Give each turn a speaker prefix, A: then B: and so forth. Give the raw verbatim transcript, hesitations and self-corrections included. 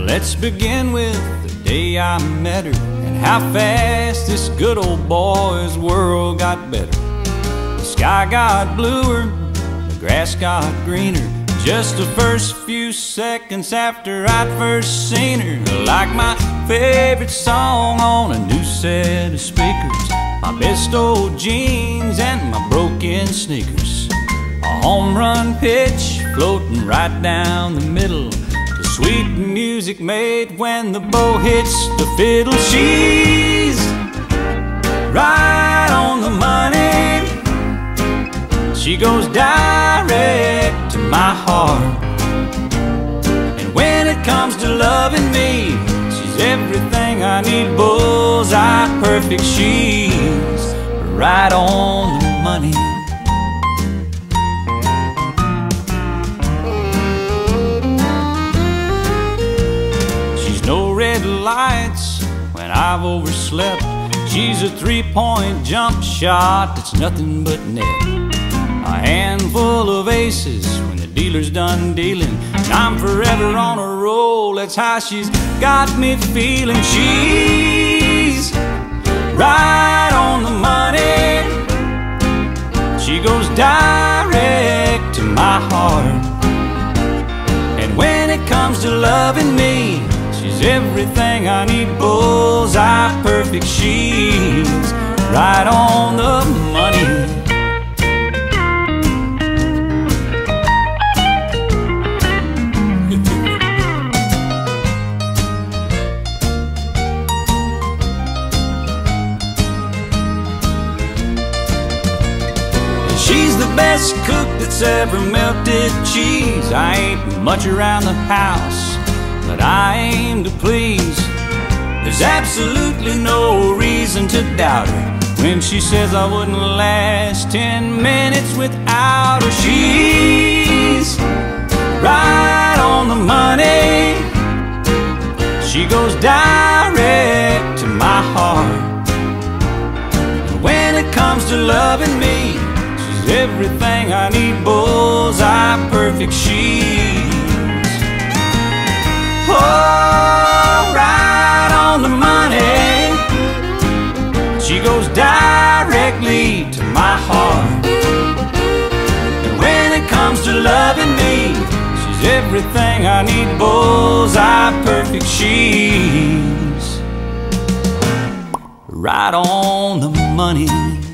A: Let's begin with the day I met her and how fast this good old boy's world got better. The sky got bluer, the grass got greener, just the first few seconds after I'd first seen her. Like my favorite song on a new set of speakers, my best old jeans and my broken sneakers, a home run pitch floating right down the middle, the sweet music made when the bow hits the fiddle. She's right on the money. She goes direct to my heart. And when it comes to loving me, she's everything I need. Bullseye perfect. She's right on the money. She's no red lights when I've overslept. She's a three-point jump shot that's nothing but net. A handful of aces when the dealer's done dealing, and I'm forever on a roll. That's how she's got me feeling. She's right on the money. She goes direct to my heart. And when it comes to loving me, she's everything I need. Bullseye perfect. She's right on the money. She's the best cook that's ever melted cheese. I ain't much around the house, but I aim to please. There's absolutely no reason to doubt her when she says I wouldn't last ten minutes without her. She's right on the money. She goes direct to my heart. And when it comes to loving me, she's everything I need. Bullseye perfect. She's oh, right on the money. She goes directly to my heart. And when it comes to loving me, she's everything I need. Bullseye perfect. She's right on the money.